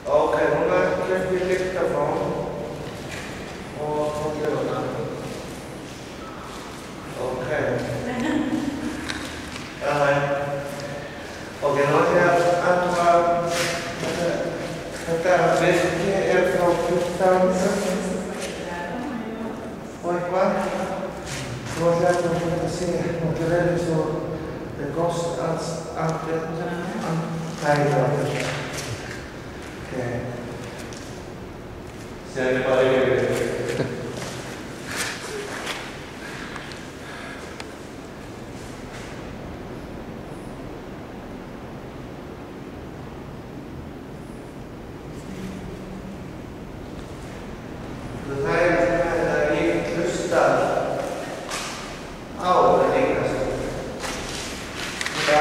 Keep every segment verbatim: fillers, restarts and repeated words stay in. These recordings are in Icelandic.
Ok, núna kemst ég lyktafón og tónleikuna. Ok. Uh, ok, nú ætlum ég að athuga þetta, þetta virki er frá fjórtán og eitthvað. Nú ætlum ég að þetta sé, nú ætlum ég að vera eins og the ghost antæða. Okay. Siete parecchie. Það er að ég hlusta á það eignast. Já,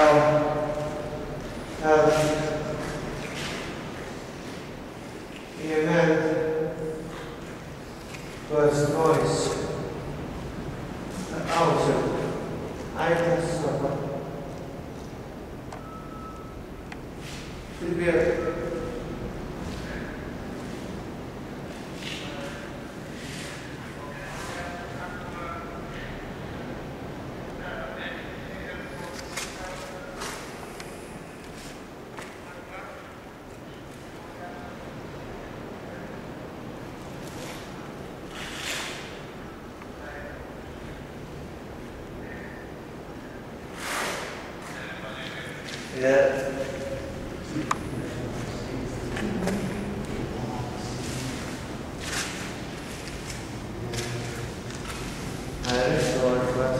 það ég meant was noise outside. I can stop. Should be a yeah. I saw it, but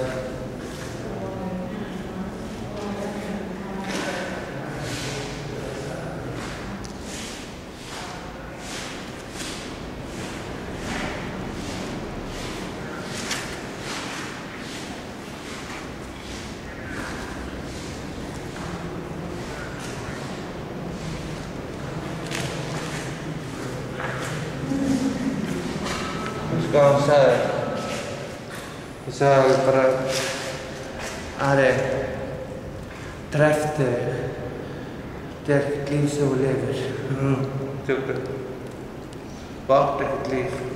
hvað hann sagði. Ég sagði bara, Ari, dreftu þig. Þetta er ekkert líf sem þú lifir. Mm, þú átt ekkert líf.